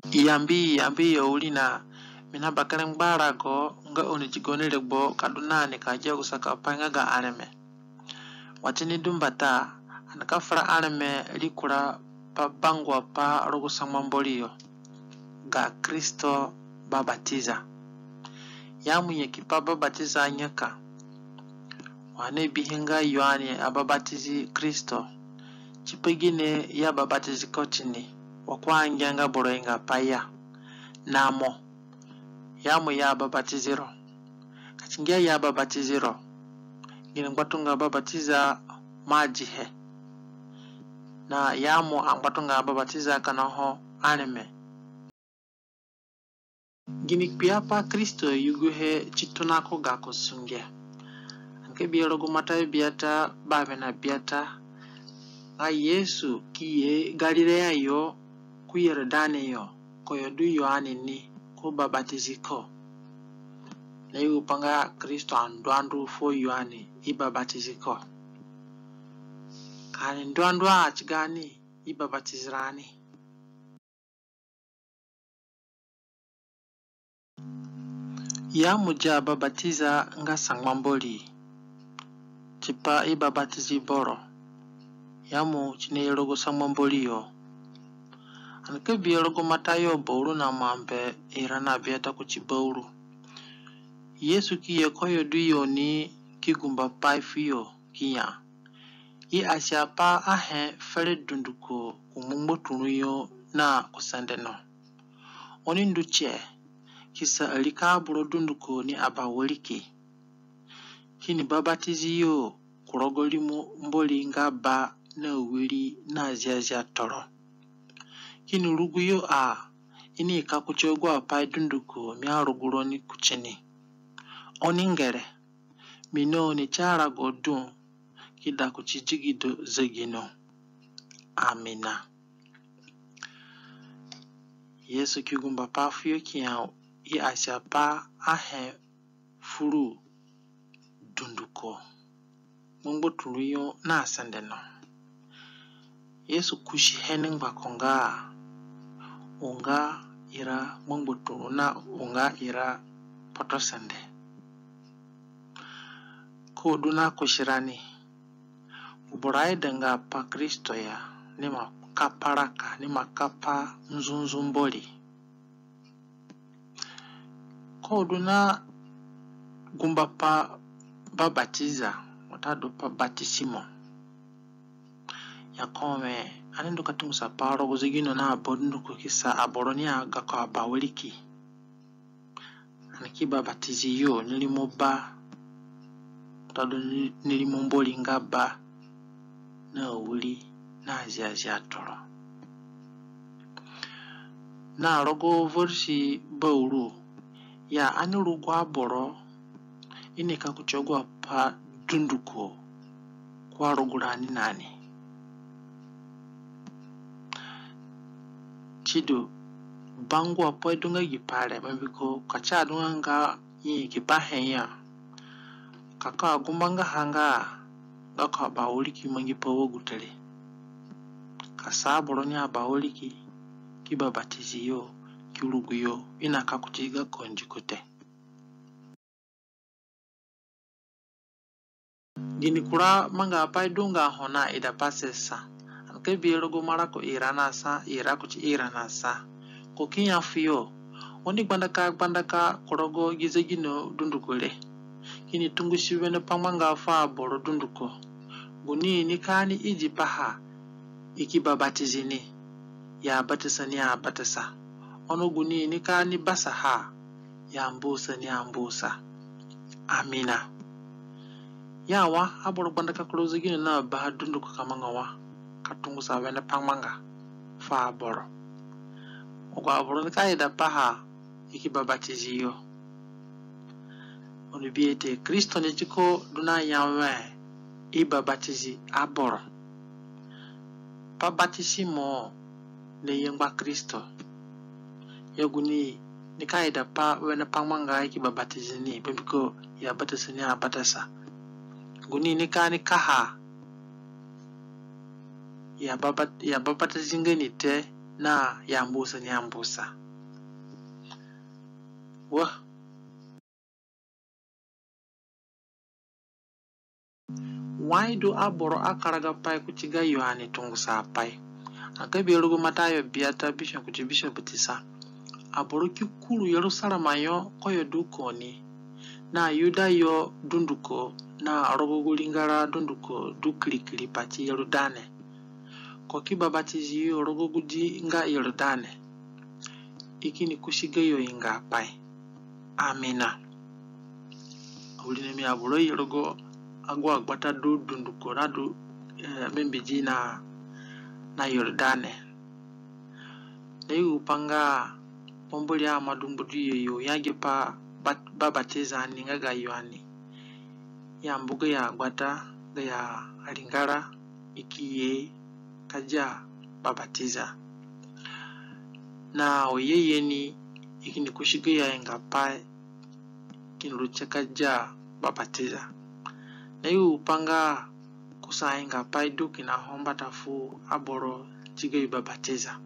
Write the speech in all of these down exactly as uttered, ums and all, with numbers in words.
Yambi yambi yolina mina bakaleng barago nga oni jigonele bo kadunane ka jago saka panga ga anime. Watini dumbata anaka fra anime likura pa bangwa pa rogo samambolio ga Kristo Bapatiza. Yamu yeki pa Bapatiza nyaka. Wane bihinga yuani ababatizi Kristo. Chipegine ya babatizi kotini. Wakwa njanga boroinga paya. Namo. Yamu ya babatiziro. Kachingia ya babatiziro. Gine ngwatunga babatiza majihe. Na yamu angwatunga babatiza kanaho anime. Gini Kpiapai Kristo yuguhe chitunako gako sunge. Anke biologo mata biata babe na biata. Nga Yesu kiye Galilea yo kuyere dane yo koyo du yohane ni ko babatiziko. Na yu panga Kristo andwandu fo yohane ibabatiziko. Kani ndwandu achigani ibabatizirani. Ya muja babatiza nga sangmamboli. Chipa ibabatizi boro. Yamu chine yerogo sangmamboli yo. Anke biyerogo matayo boru na mambe irana biata kuchiboru. Yesu kiye koyo duyo ni kigumba paifiyo kiya. I asiapa ahe fere dunduko kumumbo tunuyo na kusandeno. Oni nduche kisa alika buro dunduko ni abawoliki. Kini babatizi yo kurogolimu mboli nga ba na wili na ziazia toro. Kini rugu yo a ini kakuchogwa pa dunduko miya ruguroni kuchini. Oningere mino ni chara godun kida kuchijigido zegino. Amina. Yesu kigumba pafiyo kiya i asiapa ahe furu dunduko. Mungbo tuluyo na asandeno. Yesu kushi hening bakonga. Unga ira mungbo tulu na unga ira potosende. Kuduna kushirani. Uborai denga pa Kristo ya. Nima kaparaka. Nima kapa mzunzumboli. Kuduna gumba pa Bapatiza. Watado pa batisimo. Ya kome. Anendo katungu sa paro. Guzigino na abodundu kukisa aboroni aga kwa abawoliki. Aniki babatizi yo. Nilimoba. Tado nilimomboli ngaba. Na uli. Na ziazia toro. Na rogo versi bauru. Ya anirugwa boro. Inika kuchogwa pa dunduko. Kwa rogurani nani. Chido. Bangu apoe dunga gipare. Mbiko kacha dunga nga yi kipahe ya. Kaka gumbanga hanga. Gaka baoliki mangipawo gutele. Kasa boroni abaoliki. Kiba batizi yo. Kiurugu yo. Inaka kuchiga konjikote. Gini kura manga apai dunga hona ida pasesa. Anke biyerogo marako iranasa. Irakuchi iranasa. Kokinya fiyo. Oni bandaka bandaka korogo gizegino dundukule. Kini tungu shivene pangmanga fa boro dunduko. Guni nikani iji paha. Iki babatizini. Ya batisa ni ya batisa. Ono guni nikani basa ha. Ya mbusa ni ya mbusa. Amina. Yawa aboro bandaka kulozo gino na baha dunduko kamanga wa. Katungu sa wene pangmanga. Fa boro. Ogo aboro nikaida paha. Iki babatizi yo. Onu biete Kristo ne chiko duna yawe. I babatizi aboro. Pa batisimo ne yengba Kristo. Yaguni nikaida pa wene pangmanga iki babatizi ni. Bambiko ya batisa ni ya batasa. Guni nikani kaha. Ya babat ya babatizi ngeni te. na yambusa nyambusa. Wah. Why do aboro akaraga pai kuchiga yohani tungusa pai? Akabirugo matayo biata bishop kuchi bishop tisa. Aboro kikuru Yerusalema yo koyo dukoni. Na yuda yo dunduko na rogogulingara dunduko duklikili pati Yordane. Koki babatizi yo rogogudi nga Yordane. Iki ni kushiga yo inga pai. Amina. Ulinemi aboro yerogo agwa agbata do dunduko na do e, membiji na na Yordane. Na yu panga pomboli ya madumbudu yo yage pa Bapatiza ninga ga yohani. Ya mbuga ya agbata ga ya alingara ikiye kaja Bapatiza. Na oyeye ni ikini kushiga ya inga pai kinruche kaja Bapatiza. Na yu panga kusa inga pai duki na homba tafu aboro chiga Bapatiza.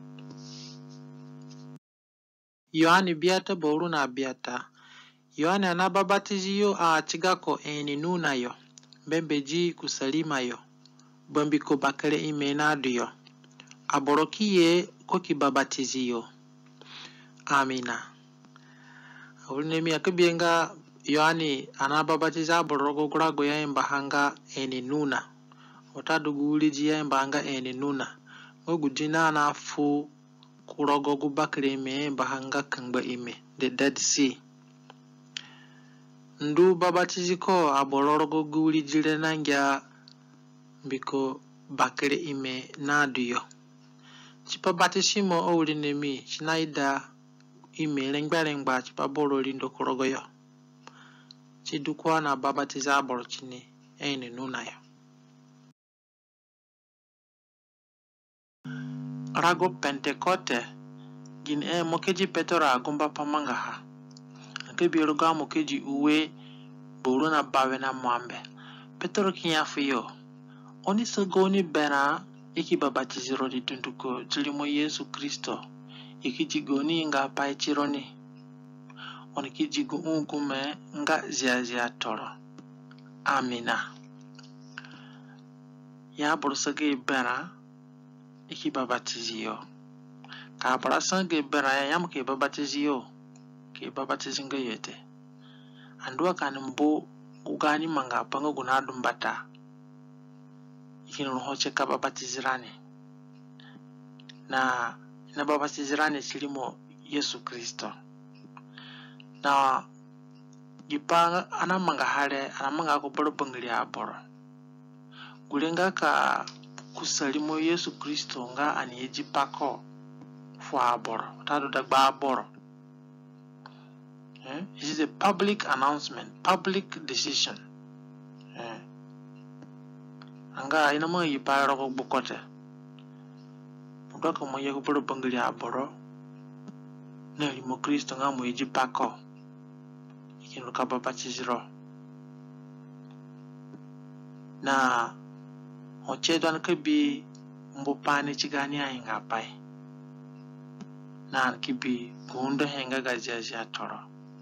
Yohani biata boru na biata. Yohani anababatizi yo a chigako eni nuna yo. Bembeji kusalima yo. Bambiko bakale imenadu yo. Aborokiye koki babatizi yo. Amina. Ulinemi akabienga Yohani anababatiza aborogo kurago ya imbahanga eni nuna. Otadugu uliji ya imbahanga eni nuna. Ogudina na fu kurogo gubakale ime imbahanga kangba ime. The Dead Sea. Ndu babatizi ko abororogo guli jile nangya biko bakere ime nadu yo. Chipa batishimo o ulinemi chinaida ime lengba lengba chipa boro lindo korogo yo. Chidukwa na babatiza aboro chini ene nuna yo. Rago Pentecote gin e mokeji petora agumba pamangaha. Kebiruga mokeji uwe buru na bawe na mwambe. Petro kinyafu yo. Oni sagoni bena iki babatiziro di tunduko chilimo Yesu Kristo. Iki jigoni nga pai chironi. Oni ki jigu ungume nga zia zia toro. Amina. Ya borosage bena iki babatiziyo. Ka barasange bena ya yamuke babatiziyo. Ke babatizinga yete. Andua kanimbo ugani manga panga gunadum bata. Ikinu hoche ka babatizirane. Na na babatizirane chilimo Yesu Kristo. Na jipanga anamanga hale anamanga kuboro bangili aboro. Gulenga ka kusalimo Yesu Kristo nga aniyeji pako fwa aboro. Tado dagba aboro. Eh? It is a public announcement, public decision. Eh? Anga ina mga yipara ko bukote. Muda ko mga yakupuro bangili aboro. Na limo Kristo nga mo iji pako. Ikinu ka babachiziro. Na ochedo anakabi mbopani chigani ya inga pai. Na anakabi kuundo henga gajiaji atoro.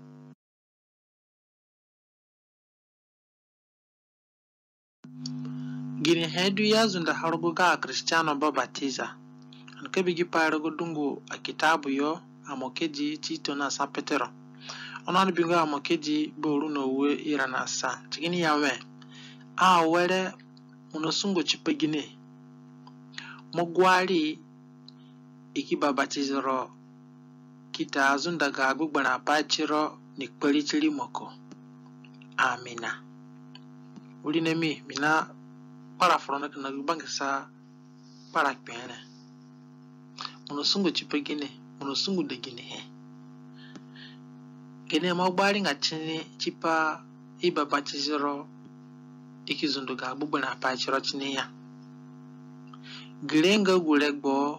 Gini hedu yazu nda haruguga Kristiano Bapatiza. Ankabi gipayro dungu a kitabu yo amokeji chito na San Petero. Onani bingo amokeji boru no we irana sa. Chigini yawe. A were unosungo chipegine. Mogwari iki babatiziro kita azunda ga agugbana pachiro nikpeli chili moko. Amina. Ulinemi mina para frona kana bangasa para kpene. Unosungo chipegine, unosungo degine he. Kene magbari nga chini chipa iba batiziro ikizundu ga agugbana pachiro chini ya. Gilenga gulegbo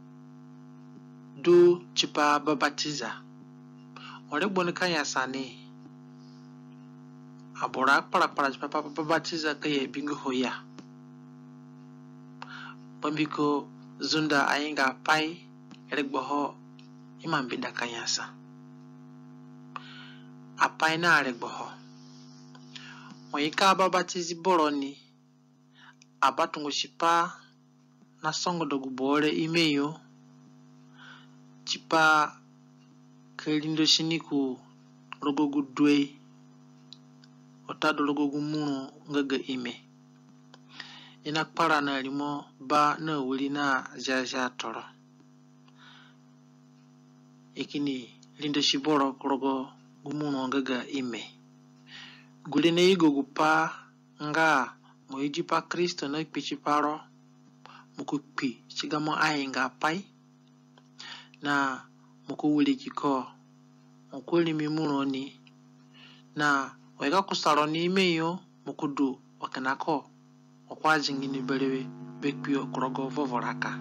du chipa babatiza. Olegbo ni kanya sani. Abora para para chipa babatiza kaya bingo hoya. Bambiko zunda ainga pai eregboho imam bidakanyasa apai na aregboho moyika babatizi boroni abatungu shipa na songo dogu bore imeyo chipa kelindo shiniku rogogu dwe otado rogogu munu ngaga ime ina kpara na limo ba na wuli na jaja toro ikini lindo shiboro rogo gumunu ngaga ime gulene igo gupa nga moiji pa Kristo na kpichiparo mukukpi chigamo ainga pai na mukuwuli kiko mukuli mimuroni na wega kusaro ni imeyo mukudu wakanako wakwaji ngini belewe bekpio kurogo vovoraka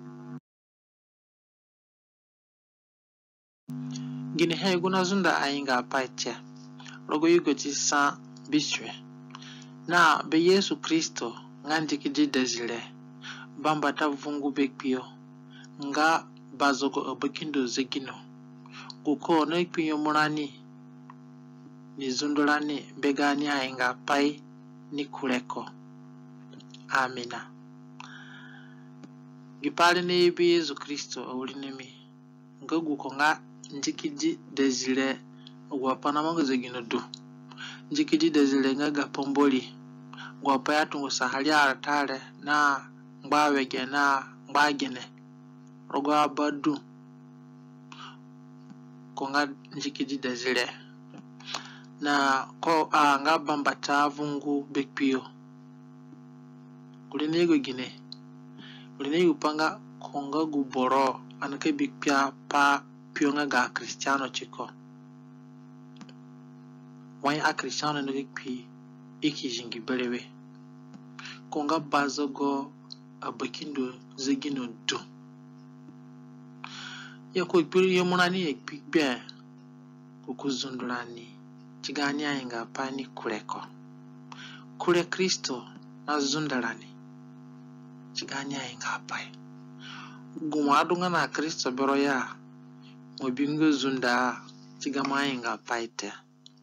gini hegu na zunda ainga pai tia rogo yugo sa biswe na be Yesu Kristo ngandi kiji desire bamba ta vungu bekpio nga bazogo obekindo zegino kuko na ikpinyo murani ni zundulani begani ainga pai ni kureko amina gipale ne ibi Yesu Kristo awulinemi nga guko nga njikiji desire gwapana mango zegino do njikiji desire nga gapomboli gwapa yatungu sahali aratale na mbawege na mbagene rogo abadu konga njikiji desire na ko anga bambata vungu bekpio kulinego gine kulinego panga konga guboro anake bikpia pa pionga ga Cristiano chiko wany a Cristiano no gekpi iki jingi belewe konga bazogo abakindo zegino do ya ko ikpiri yomunani ekpikbe kukuzundulani chigani ainga pani kureko kure Kristo na zundalani chigani ainga pai gumadunga na Kristo bero ya mobingo zunda chigama ainga paite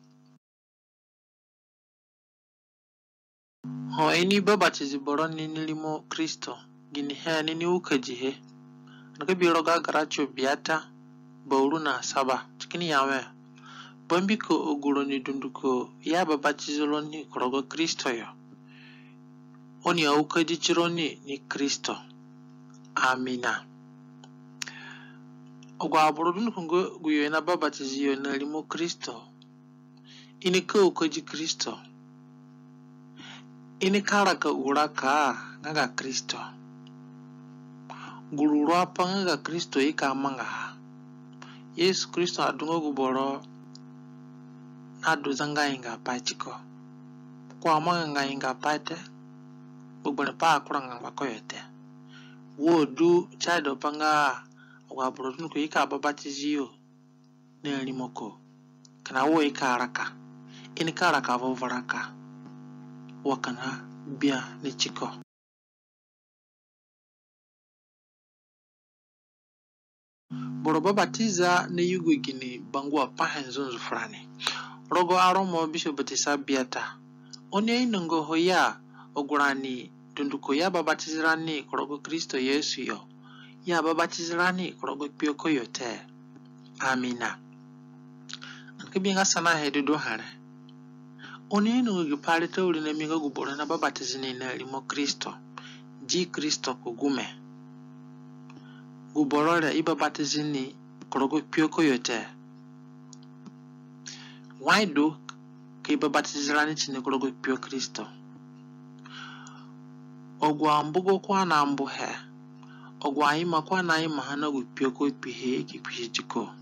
ho eni babatizi boroni nilimo Kristo gini he nini ukajihe naka biro ga garacho biata bauru na saba chikini yawe bambiko oguroni dunduko ya babatizoloni korogo Kristo yo oni aukaji chironi ni Kristo amina ogwa aburo dunduko ngo guyo na babatiziyo na limo Kristo ini ka ukaji Kristo ini karaka uraka ngaga Kristo gururwa panga Kristo ika manga Yesu Kristo adungo guboro nadu zanga inga pachiko kwa manga inga pate bugbone pa kuranga bakoyote wodu chado panga wa brodun ko ika babatiziyo ne limoko kana wo ika araka ini karaka vovoraka wakana bia ni chiko Boro Bapatiza ne yugo gini bangwa pahenzo zufrani rogo aromo bisho batisa biata onye inongo hoya ogurani dunduko ya babatizirani korogo Kristo Yesu yo ya babatizirani korogo pioko yote amina nkibinga sana hedudo hare onye inongo gipale tawuli na mingo guboro na babatizini na limo Kristo ji Kristo kugume guborora iba batizini korogo pioko yote waido ke iba batizirani chine korogo pio Kristo ogwa mbugo kwa na mbuhe ogwa ima kwa na ima hana gu pioko pihe kipihe jiko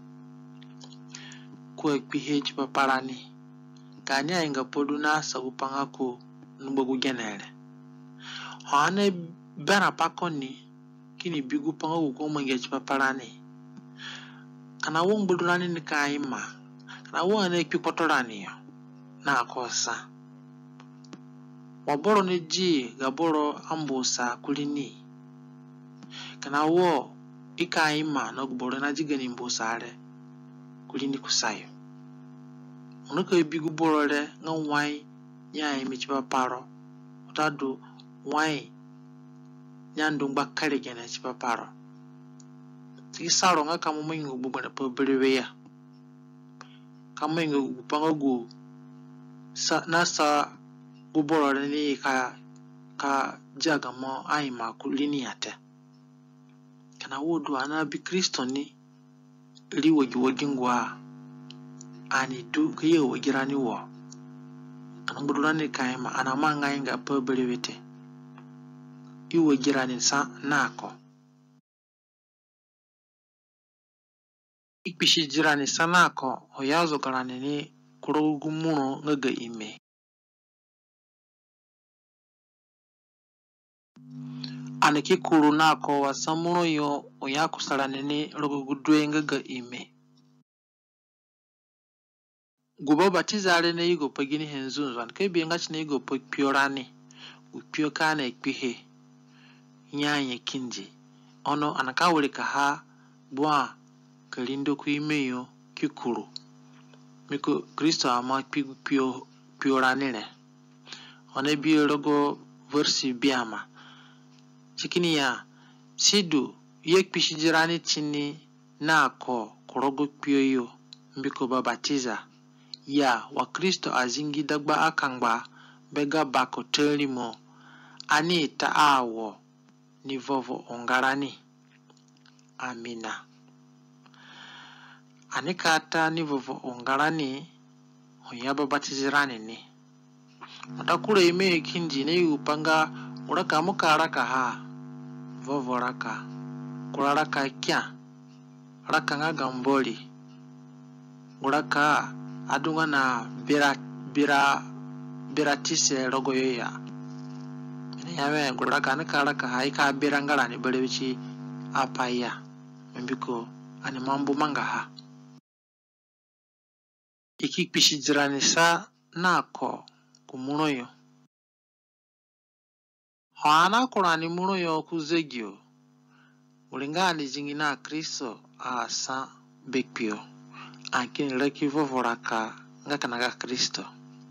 kwa pihe jipaparani kanya inga podu na sagupanga ku nubogu genere hane bera pakoni kini bigu panga uko mange chipaparani kana wong budulani ni kaima kana wong pipotorani yo na kosa waboro ni ji gaboro ambusa kulini kana wo ika ima no gboro na jigani mbosare kulini kusayo onuka bigu borore nga wai nya imi chipa paro otado wai nyando ngba kare gena chipa paro ti saro nga kamo mengo bubana pa berewe ya kamo mengo bupanga go sa nasa guborore ni ka ka jaga mo aima kulini yate kana wodu ana bi Kristo ni liwogi wogingwa ani du kiye wogirani wo kana budurani kaima ana manga inga pa berewete iwo girani sa nako ikpishi jirani sa nako oyazo garani ni kurogu muno ngaga ime aniki kuru nako wasamuno yo oyaku sarani ni rogu dwe ngaga ime gubo batizale ne yigo pagini henzunzo anike bienga chine yigo piorani upio kana ikpihe nyanye kinji ono anakawuli kaha bwa kalindo kuimeyo kikuru miko Kristo ama pigu pio pioranile one biyo logo versi biama chikini ya sidu yek pishijirani chini nako korogo pio yo mbiko babatiza ya wa Kristo azingi dagba akangba bega bako telimo ani taawo ni vovo ongarani amina anikata ni vovo ongarani oyaba batizirani ni matakure ime kinji ne upanga uraka mukaraka ha vovo raka kuraraka kya raka nga gamboli uraka adunga na bira bira biratise rogoya yawe guraka nakaraka haika birangala ni belewichi apaya mbiko ani mambo mangaha iki pishijirani sa nako kumunoyo hana kurani munoyo kuzegyo ulingani jingina Kristo asa bekpio akin rekivo voraka ngakanaga Kristo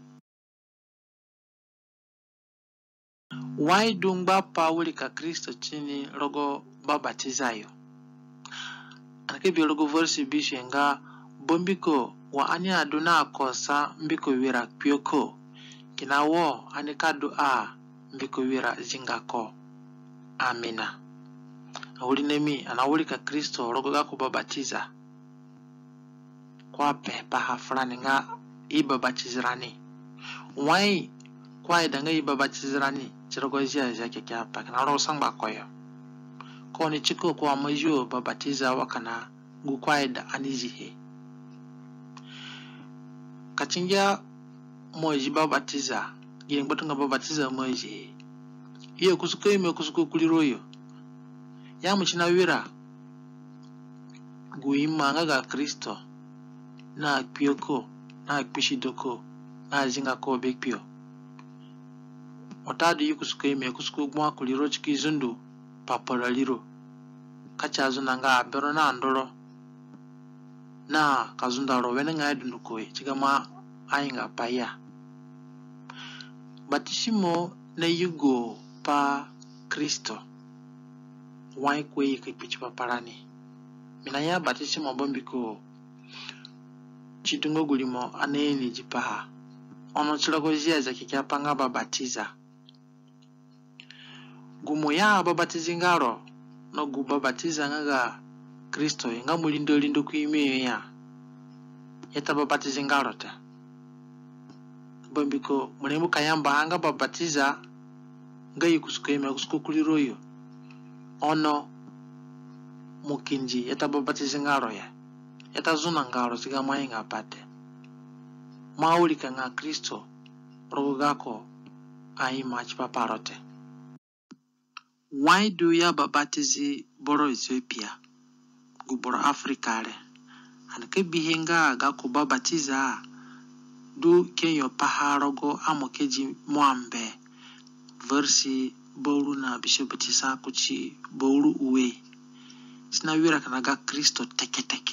wai dungba pawuli ka Kristo chini rogo babatizayo anake bi rogo versi bishenga bombiko wa ani aduna kosa mbiko wira pioko kinawo anika dua mbiko wira zingako amina awuli nemi anawuli ka Kristo rogo ga kubabatiza kwa pepa hafrani nga ibabatizirani wai kwa idanga ibabatizirani chirogo zia zia Kpiapai kana ro sangba koyo ko ni chiko kwa majo babatiza wakana gukwaida anizihe kachinja moji babatiza gien batunga babatiza moji iyo kusuko ime kusuko kuliroyo ya muchina wira guima ngaga Kristo na pioko na pishidoko na zinga ko bekpio otadu yukusuko ime kusuko gwa kuliro chikizundu paparaliro kachazo nanga bero na ndoro na kazundaro wene nga dunduko chigama ainga paya batisimo na yugo pa Kristo wai kwe kipichi paparani minaya batisimo bombiko chidungo gulimo aneni jipaha ono chilago zia za Kpiapai nga babatiza gumo ya babatizingaro no gu babatiza nga Kristo nga mulindo lindo kuime ya yeta babatizingaro ta bombiko munemu kayamba anga babatiza nga yikusuko ime kusuko kuliroyo ono mukinji yeta babatizingaro ya yeta zuna ngaro siga mainga pate maulika nga Kristo rogo gako ai mach paparote why do ya babatizi boro Ethiopia guboro Afrika le anake bihinga gako babatiza du kenyo paharogo amokeji mwambe versi boru na bishobatisa kuchi boru uwe sina wira kana ga Kristo teke teke.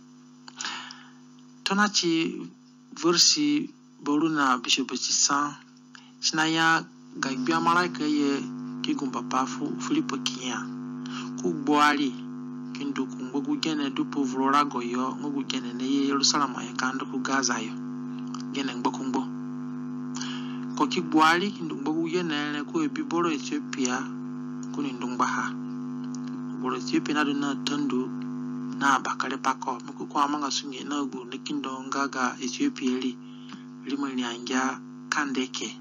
Tonachi versi boruna Bishop Bapatiza sina ya ga Kpiapai ka ye ki gumpapa fu Filipo kiya ku boali kindu kungogu gene du povlora goyo ngogu gene ne ye Jerusalem ya kando ku Gaza yo gene ngbokumbo ko ki boali kindu ngogu gene ne ku ebiboro Ethiopia kuni ndungbaha boro Ethiopia na do na tandu na bakale pako muku kwa manga sunye na gu ne kindo ngaga Ethiopia li limani anja kandeke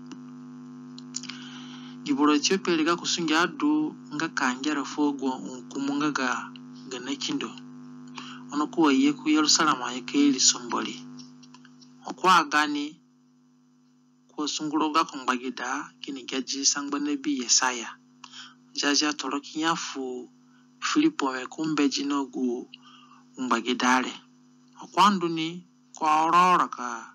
giboro Ethiopia liga kusungia adu nga kanjara fogo kumunga ga gane kindo ono kuwa ye ku Jerusalem ya keli somboli okwa gani ko sunguroga kongbagida kini gaji sangbane bi Yesaya jaja toroki yafu Filipo me kumbeji nogu umbagidare okwandu ni kwa aurora ka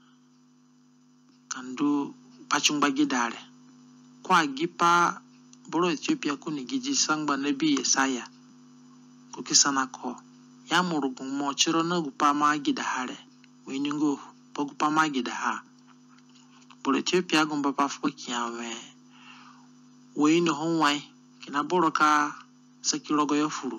kandu pachumbagidare kwa gipa boro Ethiopia kuni giji sangba nebi Yesaya kukisana ko ya murugun mo chiro na gupa magida hare weningo pogupa magida ha boro Ethiopia gumba pafu kiyawe weino honwai kina boro ka sakirogo yofuru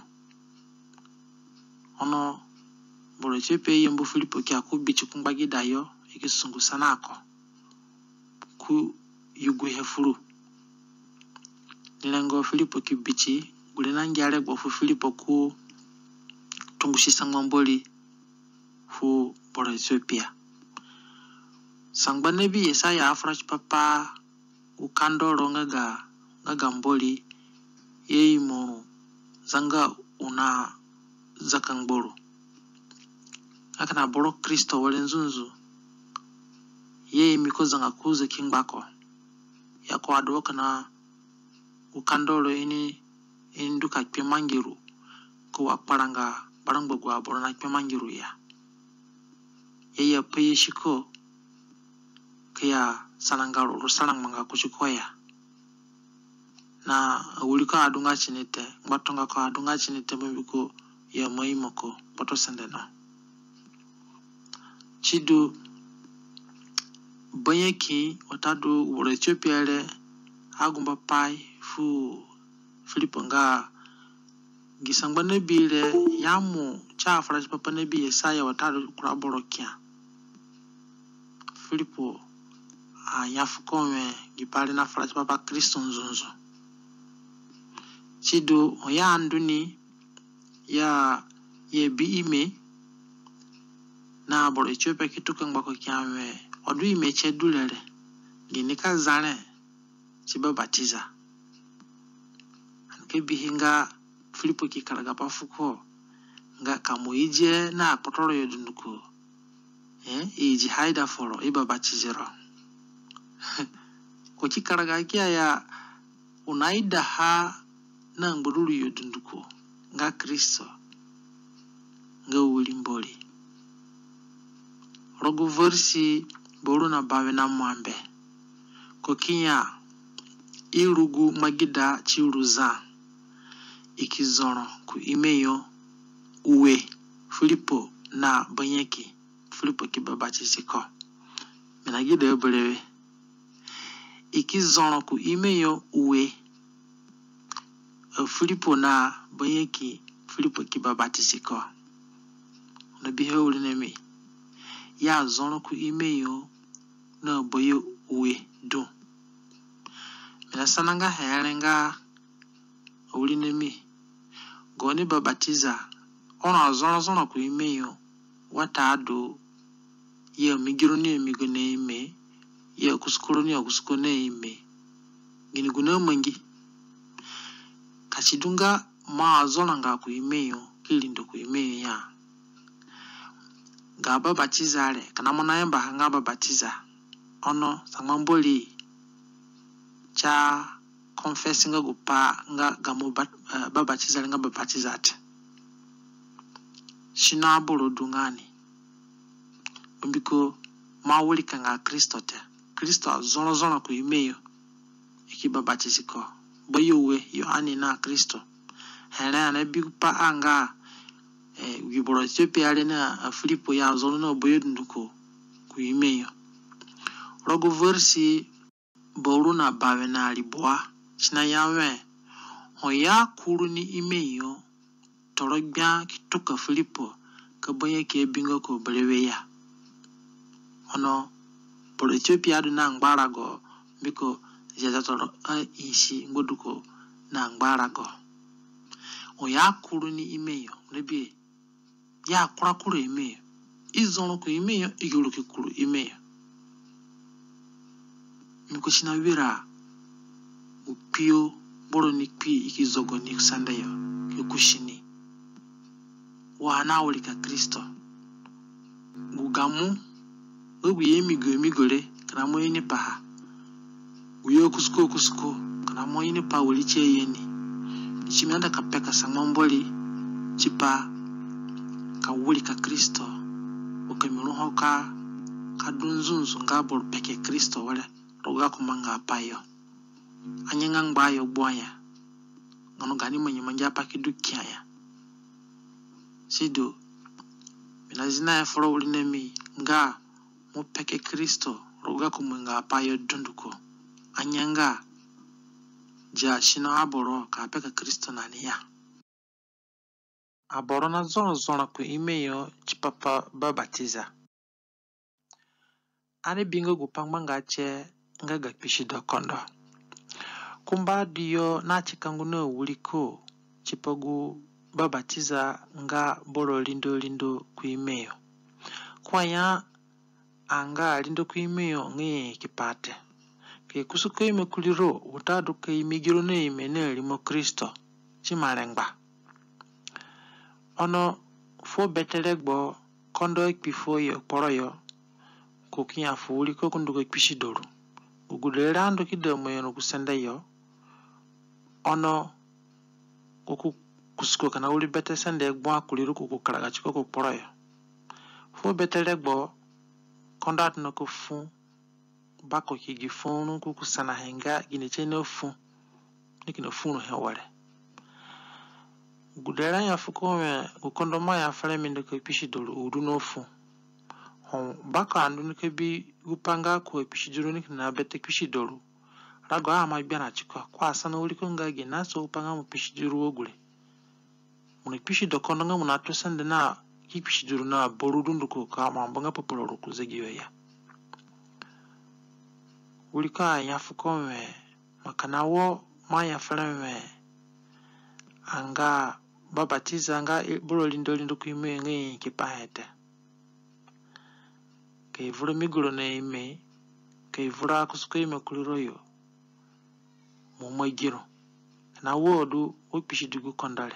ono boro Ethiopia yembu Filipo kia kubichi kumbagida yo ikisungu sanako ku yugu hefuru nilengo Filipo kibichi gulena njare gbofu Filipo ku tungushi sangwamboli fu boro Ethiopia sangba nebi Yesaya afrash papa ukandoro ngaga ngaga mboli yeimo zanga una zakangboro akana boro Kristo wale nzunzu yeye mikoza nga kuze kingbako yako adoka na ukandolo ini induka Kpiamangiru kuwa paranga barangbo gwa boro na Kpiamangiru ya yeye peye shiko kaya sanangaro rusalang manga kuchikoya na ulika adunga chinete mbatonga ko adunga chinete mbiko ya moimoko poto sendena chidu banyeki watadu boro Ethiopia le agumba pai fu Filipo nga gisangba nebile yamu cha afraji papa nebi Yesaya watadu kuraboro kia Filipo a yafu kome gipale na afraji papa Kristo nzunzu chidu oya anduni ya ye bi ime na boro Ethiopia kituka ngbako kiame odu ime chedulere ginika zane Kristo Bapatiza anke bihinga Filipo kikaraga pafuko nga kamuije na potoro yodunduko eh iji haida foro iba batizero ko kikaraga kia ya unaida ha na ngbururu yodunduko nga Kristo nga ulimboli rogo versi boro na bawe na mwambe kokinya irugu magida chiruza ikizoro ku imeyo uwe Filipo na banyeki Filipo ki Bapatiza ko minagida yobolewe ikizoro ku imeyo uwe Filipo na banyeki Filipo ki Bapatiza ko no bihe ulinemi ya zoro ku imeyo na boyo uwe do mina sananga herenga ulinemi goni Bapatiza ona zoro zoro ku imeyo wata ado ye migironi emigone ime ye kuskuroni okuskone ime gini guna mangi kachidunga ma zoro nga ku imeyo kilindo ku imeyo ya ga Bapatiza le kana mona yamba hanga Bapatiza ono sangamboli cha confessing nga gupa nga gamu uh, Bapatiza nga Bapatiza ate shina bolo dungani mbiko mawulika nga Kristo te Kristo zono zono ku imeyo iki Bapatiza ko boyowe yo ani na Kristo hele na big pa anga eh wiboro Ethiopia ale na Filipo ya zolo na boyo nduko ku imeyo rogo versi boru na bawe na liboa china yawe hoya kuru ni imeyo torogba kituka Filipo ka boye ke bingo ko breweya ono por Ethiopia do na ngbara go biko jeza toro a isi ngoduko na ngbara go oya kuru ni imeyo lebi ya kura kuru imeyo izolo ko imeyo iguru ki kuru imeyo miko china wira upio boro ni pi ikizogo ni kusandayo kikushini wana ulika Kristo gugamu ogu yemigo emigore kana moyini paha uyo kusko kusko kana moyini pa uliche yeni chimenda kapeka sangamboli chipa ka ulika Kristo ukamiruho ka kadunzunzu ngabor peke Kristo wale roga kumanga payo anyenga ngbayo bwanya ngano gani mwenye manja pa kidukiaya sido minazina ya foro ulinemi nga mupeke Kristo roga kumanga payo dunduko anyanga ja shino aboro ka peka Kristo naniya aboro na zono zona ku imeyo Kpiapai Bapatiza ane bingo gupangmanga che ngaga pishido kondo kumba diyo na chikangu no wuliko Kpiapai Bapatiza nga boro lindo lindo ku imeyo kwa ya anga lindo ku imeyo ngi kipate ke kusuko ime kuliro utadu ke imigiro ne ime ne limo Kristo chimalengba ono fo betelegbo kondo ekpifo yo poroyo kukinya fuli ko kunduko ekpishidoru ugudlerando kidemo yo kusenda yo ono kuku kusuko kana uli bete sende gbo kuliro kuku karaga chiko ko poroyo fo betelegbo kondo atno ko fu bako kigifonu kuku sana henga ginichene fu nikino funu hewale gudera ya fukome ukondo maya fale minde ko pishidoru udunofu hon baka andu ke bi upanga ko pishidoru nikina bete pishidoru rago ama biana chiko kwa sana uliko ngage naso upanga mu pishidoru ogule muni pishido kondo nga muna tosende na ki pishidoru na borudundu ko kama mbanga popolo kuzegiyo ya ulika ya fukome makanawo maya fale me anga Bapatiza nga boro lindo lindo ku ime ngi kipahete ke vura miguro na ime ke vura kusuko ime kuliroyo mu mwegiro na wodu opishidugu kondale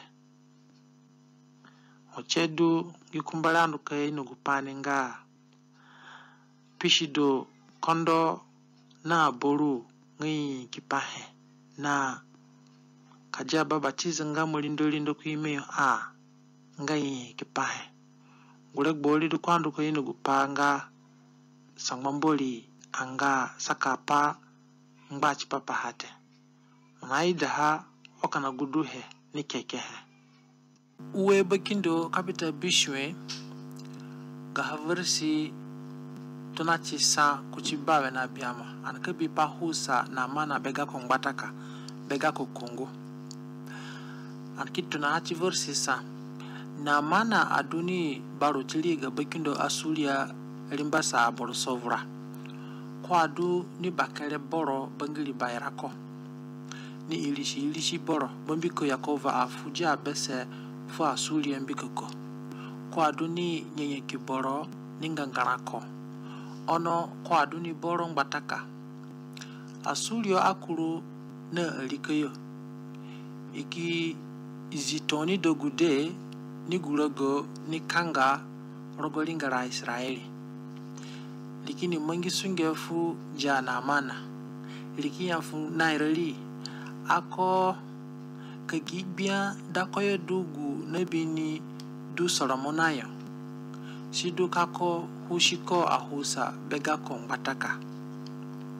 ochedu gikumbalandu ka ino gupane nga pishido kondo na boru ngi kipahe na kaja Bapatiza nga mulindo lindo ku imeyo a ngai kipahe gure gboli du kwandu ko ino gupanga sangmamboli anga sakapa ngba Kpiapai hate unaida ha okana guduhe ni kekehe uwe bakindo kapita bishwe ga haversi tonachi sa kuchibawe na biama anakabi pa husa na mana bega ko ngbataka bega ko Kongo ankitu na hachi versi sa na mana aduni baro chili ga bakindo asulia limbasa aboro sovra kwa adu ni bakere boro bangili bayrako ni ilishi ilishi boro bombiko yakova afuja bese fo asulia mbikoko kwa adu ni nyenye kiboro ningangarako ono kwa adu ni boro ngbataka asulio akuru na likoyo iki izitoni dogude ni gurago ni kanga rogolingara Israeli likini mangi sungefu jana mana likinya fu nairali ako kagibia dakoyo dugu nebini du solomonayo sidu kako hushiko ahusa bega kongbataka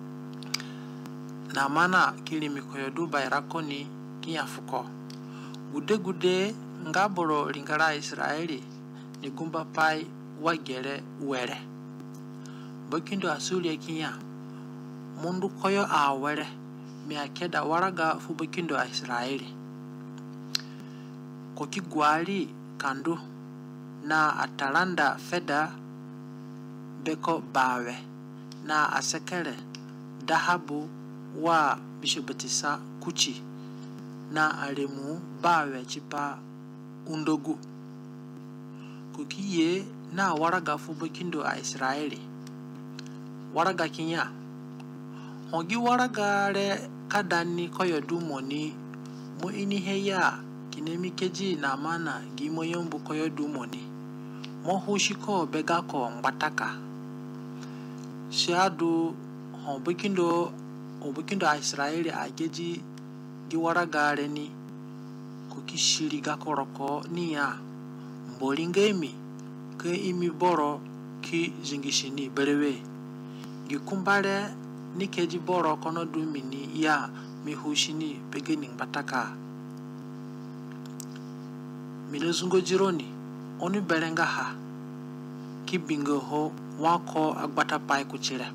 na mana kilimiko yodu bayrako ni kinyafuko gude gude ngaboro lingara Israeli ni gumba pai wagere were bokindo asuli kinya mundu koyo a were mi akeda waraga fu bokindo a Israeli koki gwali kandu na atalanda feda beko bawe na asekere dahabu wa bishobetisa kuchi na alemu bawe chipa undogu kukiye na waraga fu bokindo a Israeli waraga kinya hongi waraga re kadani koyo dumoni mo ini heya kinemi keji na mana gimo yombu koyo dumoni mo hushiko begako mbataka shiadu hon bokindo o bokindo a Israeli ageji gi waraga re ni kukishiri gakoroko niya mbolingemi ke imi boro ki jingishini berewe gikumbare ni keji boro kono dumini ya mihushini beginning bataka milozungo jironi oni berenga ha kibingo ho wako agbata pai kuchire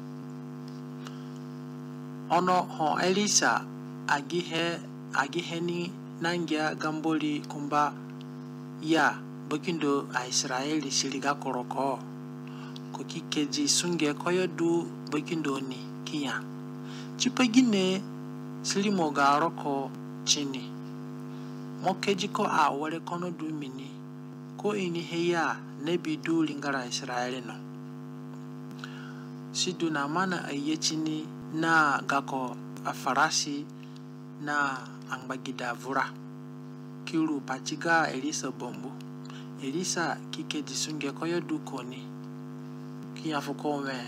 ono ho Elisa agihe agiheni nangia gamboli kumba ya bokindo a Israeli siliga koroko koki keji sunge koyo du bokindo ni kiya chipagine silimo garoko chini mokeji ko a wale kono du mini ko ini heya nebi du lingara Israeli no sidu na mana ayechini na gako afarasi na angbagida vura kiru pachiga Elisa bombo Elisa kike disunge koyo dukoni kiyafuko me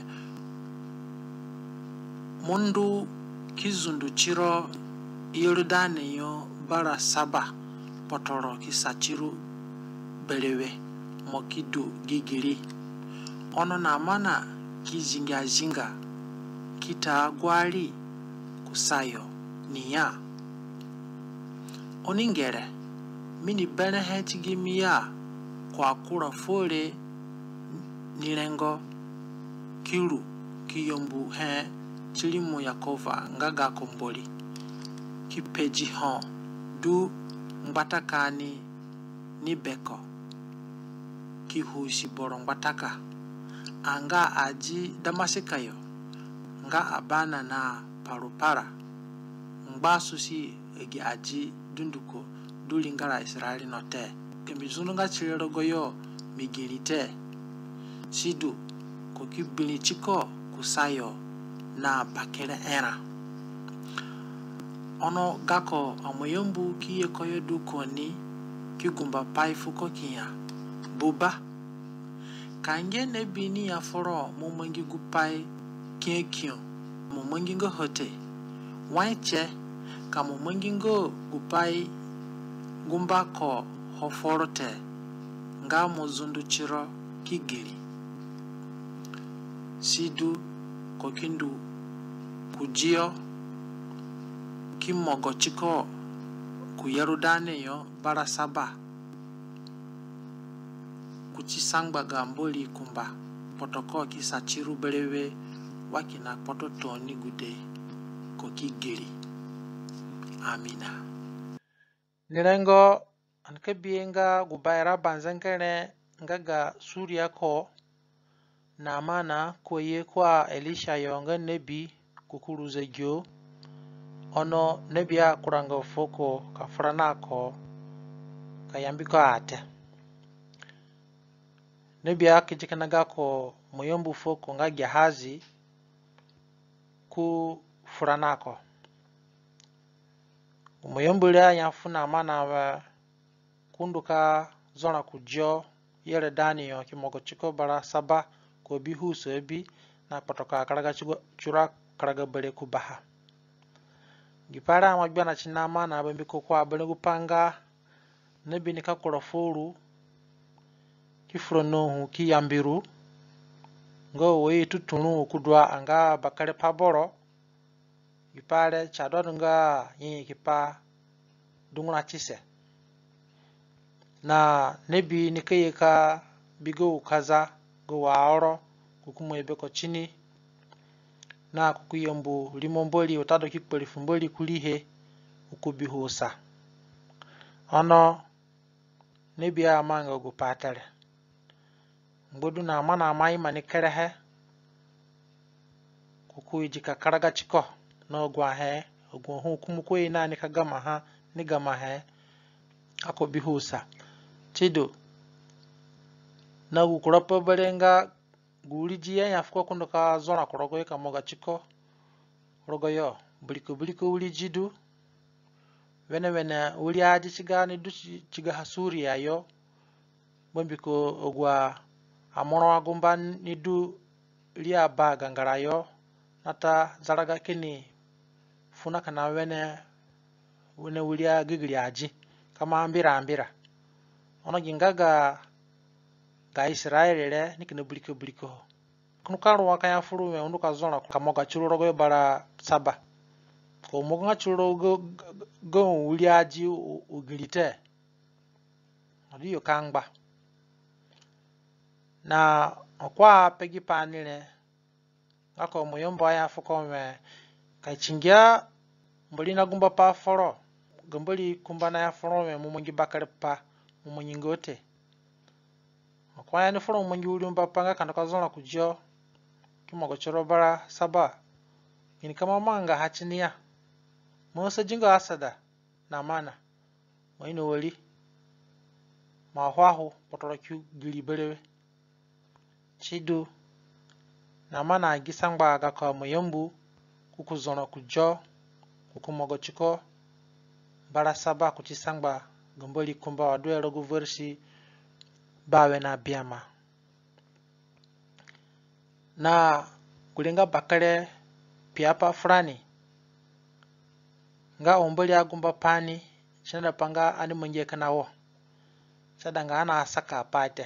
mundu kizundu chiro Yordane yo bara saba potoro kisachiru belewe mokidu gigiri ono na mana kizinga zinga kita gwali kusayo niya oningere mini bene hetigimia kwa kura fole nilengo kiru kiyombu he chilimu yakova ngaga komboli kipeji hon du mbatakani ni beko kihushi boro mbataka anga aji damasikayo nga abana na parupara mbasusi egi aji dunduko dulingara Israeli note kemizununga chilero goyo migilite sidu kokibili chiko kusayo na bakere era ono gako amoyombu kiye koyo dukoni kigumba pai fuko kiya buba kange ne bini ya foro mumongi gupai kekyo mumongi ngo hote waiche ka mumongi ngo gupai gumba ko hoforote nga muzundu chiro kigiri sidu kokindu kujio kimogo chiko kuyarudane yo bara saba kuchisangba gamboli kumba potoko kisachiru belewe wakina pototoni gude kokigiri amina nirengo anke bienga gubaira banzankene ngaga surya ko na mana koye kwa Elisha yonga nebi kukuruze gyo ono nebia kuranga foko kafranako kayambiko ate nebia kijikanaga ko moyombu foko nga Gehazi ku furanako moyombu ya yafuna mana wa kunduka zona kujo yere Daniel kimogo chiko bara saba ko bihu sebi na patoka karaga chura karaga bele kubaha gipara magbana chinama na bambiko kwa bele gupanga nebi nikakora furu kifrono hu kiyambiru ngo we tutunu kudwa anga bakare paboro gipare chadonga yin kipa dunguna chise na nebi nikaye ka bigo kaza go waoro kukumu ebeko chini na kukuyembu limomboli otado kikpeli fumboli kulihe ukubihusa ono nebi amanga go patale mbodu na mana amai manikerehe kukuyi jika karaga chiko no gwa he ogwo hu kumukwe na ni kagama ha ni gama he ako bihusa chido na gukurapo berenga guliji ya yafuko kundo ka zona korogo ka moga chiko rogoyo buliko buliko ulijidu wene wene uli aji chiga ni du chiga hasuri yayo bombiko ogwa amoro agumba ni du liya ba gangarayo nata zaraga kini funa kana wene wene uli agigli aji kama ambira ambira ono gingaga ga Israeli le nikine buliko buliko kunukaru wakaya furume unduka zona kamoga chururo go bara saba ko moga chururo go go uliaji ugilite adiyo kangba na kwa pegi panile ngako moyombo ya fukome kachingia mboli na gumba pa foro gomboli kumbana ya foro me mumungi bakare pa mumungi ngote kwa ya ni foro mumungi uliumba panga kana kazona kujio kimogo choro bara saba ini kama manga hachinia mosa jinga asada na mana moino wali ma hwahu potoroku gilibelewe chidu na mana gisangba aga ka moyombu kukuzona kujo kukumogo chiko bara saba kuchisangba gomboli kumba wadwe rogu versi bawe na biama na kulinga bakare Kpiapai frani nga omboli agumba pani chanda panga ani monje kanawo sadanga ana saka pate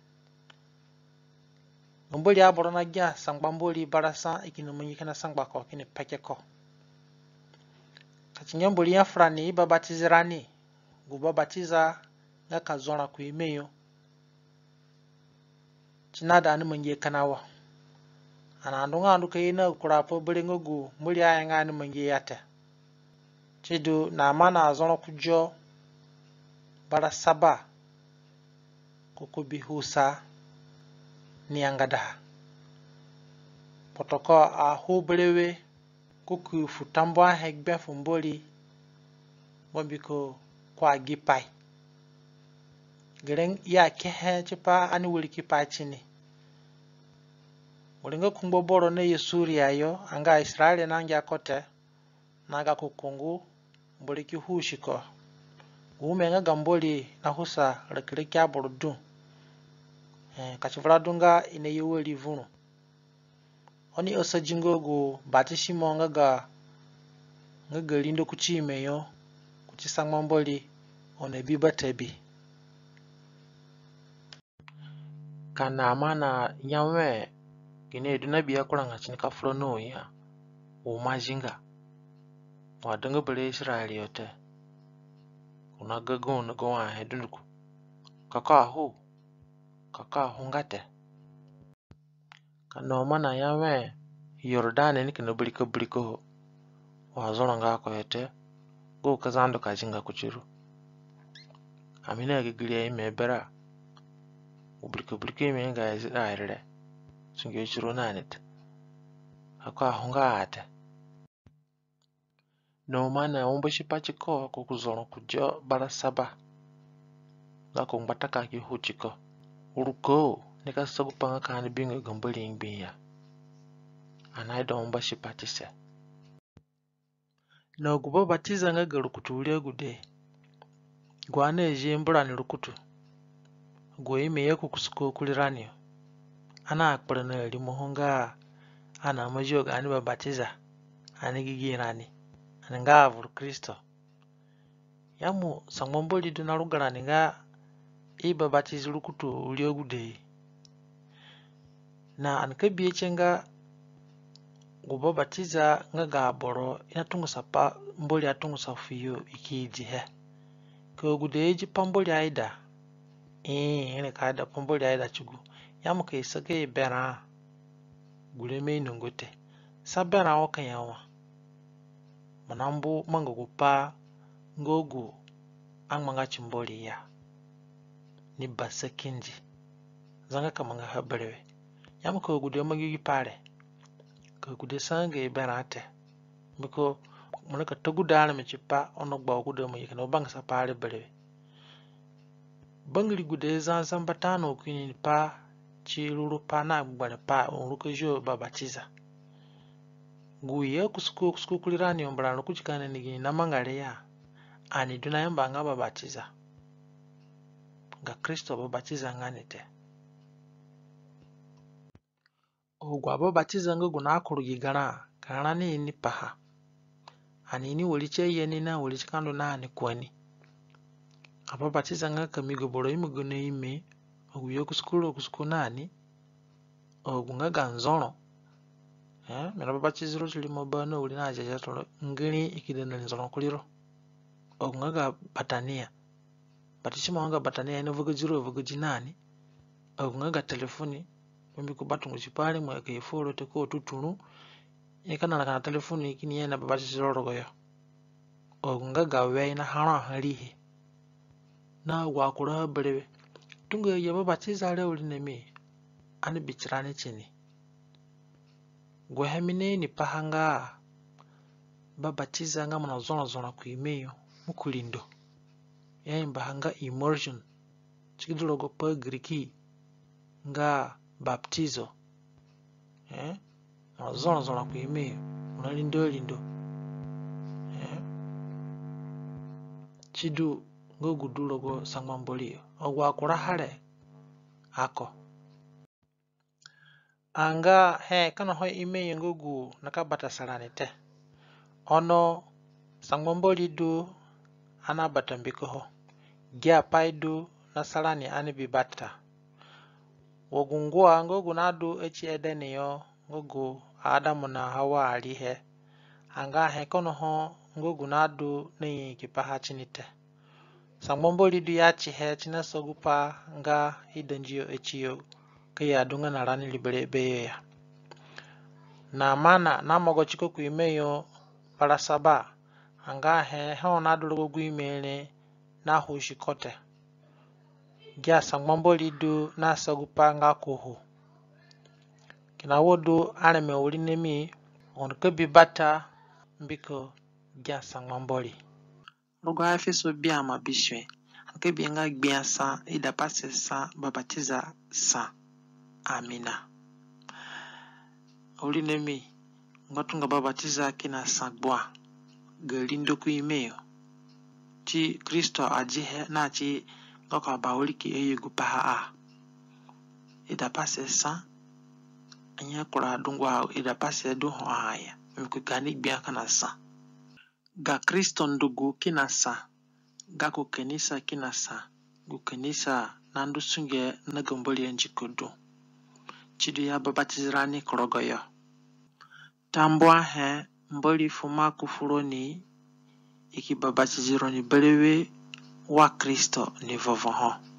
omboli aboro na gya sangbamboli barasa ikini monje kana sangba ko kini pakeko kachinyamboli ya frani iba batizirani guba batiza nga kazona kuimeyo chinada ani monje kanawo ana ndunga nduka ina kurapo belengo gu muli ayanga ni monje yate chidu na mana azono kujo bara saba kukubihusa ni angada potoko a hublewe kuku futambwa hegbe fumboli bombiko kwa Kpiapai gereng ya kehe chipa ani wuli Kpiapai chini ulinga kungbo boro ne yesuri yayo anga Israeli nangya kote naga kukungu mboli ki hushiko umenga gamboli na husa rekrekya borodu eh kachivra dunga ine yeweli vunu oni osajingo go batishimo ngaga ngaga lindo kuchimeyo kuchisangma mboli one bibatebi kana mana nyawe kine duna biya kuranga chinika frono ya o majinga wadanga bele Israeli yote kuna gago na go a hedunku kaka hu kaka hungate kana mana yawe Jordan ni kina buliko buliko wazona ngako yote go kazando kajinga kuchiru amina gigilia imebera ubuliko buliko imenga yazirare sungiye chiro nanete akwa hungate no mana umbashi pachiko kukuzona kujo bara saba ngako mbataka ki huchiko uruko nika sagu panga kan binga gambali ngbiya anai do umbashi patise no gubo batiza nga garukutu ule gude gwane jimbura ni rukutu goyime yeku kusuko kuliranio ana akparana limuhunga ana majoga ani babatiza ani gigirani nga avur Kristo yamu sangmomboli duna rugarani nga iba batizi rukutu uliogude na ankabiye chenga gubo batiza nga gaboro inatungu sapa mboli atungu safiyo ikiji he ko gude ji pamboli aida eh ene ka da pomboli ai da chugu yam ka isage bera guleme nungote sabera o kan yawa manambu mango pa ngogu angmanga chimboli ya ni basakinji zanga kamanga habrewe yam ka gude magi pare ka gude sange berate biko munaka tagudana me chipa ono gba gude mo yikano bang sa pare brewe bangri gude zan sambatano kini pa chi ruru pa na gbare pa onruko jo babatiza guye kusku kusku kulirani ombrano kuchikana nigi namangare ya ani duna yamba nga babatiza nga Kristo Bapatiza nganete ogwa babatiza ngo guna akurugigana kana ni ni paha ani ni woliche yeni na woliche kando na ani kwani ababatiza nga kamigo boro imugo ne ime oguye kusukuru kusukuna nani ogunga ganzono eh mera babatiziro chili mobano uli na jaja tolo ngini ikidena nzono kuliro ogunga ga batania batishima wanga batania ino vugo jiro vugo jinani ogunga ga telefoni mimi ko batungu chipale mwe ke folo te ko tutunu ikana na kana telefoni kini yana babatiziro rogoyo ogunga ga we na hara halihe na wa kura brewe tunga ya babatiza le uli nemi ani bichirani chini gwehemine ni pahanga babatiza nga mwana zona zona kuimeyo mukulindo ya mbahanga immersion chikidulogo pa griki nga baptizo eh mwana zona zona kuimeyo unalindo lindo eh chidu ngogudulogo sangmambolio ogwa kurahale ako anga he kana ho ime ngugu nakabata salanete ono sangmomboli du anabata mbiko ho Kpiapai du na salani ani bibata wogungua ngugu nadu echi edeni yo ngugu Adamu na Hawa alihe anga he kono ho ngugu nadu ni kipaha chinite sangmomboli du yachi he china sogupa nga idenjio echiyo kaya dunga na rani libere beya na mana na mogo chiko kuimeyo para saba anga he ho na dulogo guimele na hushikote gya sangmomboli du na sagupa nga kuhu kina wodu aneme ulinemi on kebi bata mbiko gya sangmomboli rogo afeso bia mabishwe kebi nga gbiasa ida pase sa babatiza sa amina ulinemi ngatunga babatiza kina sagboa galindo kuimeyo chi Kristo ajihe na chi ngaka bauliki eyugu paha a ida pase sa anya kura dungwa ida pase du ho aya mkugani bia kana sa ga Kristo ndugu kina sa ga ku kanisa kina sa gu kanisa nandu sunge na gomboli njikodo chidu ya babatizirani korogoyo tambwa he mboli fuma kufuroni iki babatizironi belewe wa Kristo ni vovoho